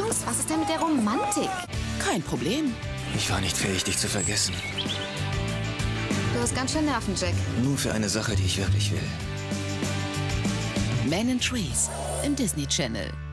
Chance. Was ist denn mit der Romantik? Kein Problem. Ich war nicht fähig, dich zu vergessen. Du hast ganz schön Nerven, Jack. Nur für eine Sache, die ich wirklich will. Man in Trees im Disney Channel.